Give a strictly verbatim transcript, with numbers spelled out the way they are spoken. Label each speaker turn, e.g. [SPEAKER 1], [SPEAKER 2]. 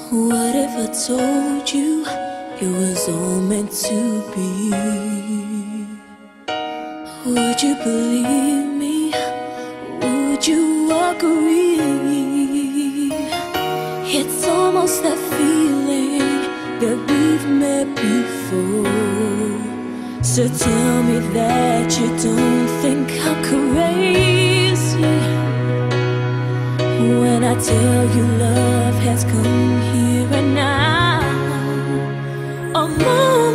[SPEAKER 1] What if I told you it was all meant to be? Would you believe me? Would you agree? It's almost that feeling that we've met before. So tell me that you don't think I'm crazy when I tell you love has come here and now. Oh,